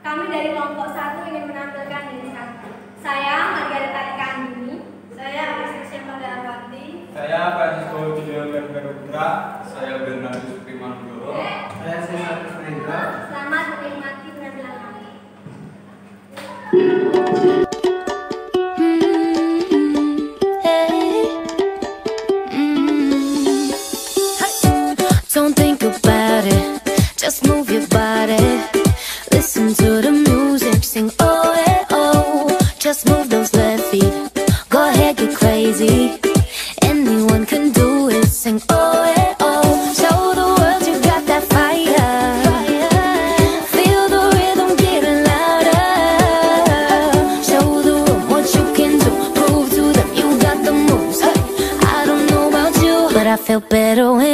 Kami dari kelompok 1 ingin menampilkan diri kami. Saya Margareta Eka Andini. Saya Agnes Pada Arwanti. Saya Francisco Julio Putra. Saya Bernardus Primanggowo. Saya Cesar Krisnendra. Selamat menikmati penampilan kami. Don't think about it, just move your body. Listen to the music, sing oh yeah oh. Just move those left feet, go ahead get crazy. Anyone can do it, sing oh yeah oh. Show the world you got that fire. Feel the rhythm getting louder. Show the world what you can do. Prove to them you got the moves. I don't know about you, but I feel better when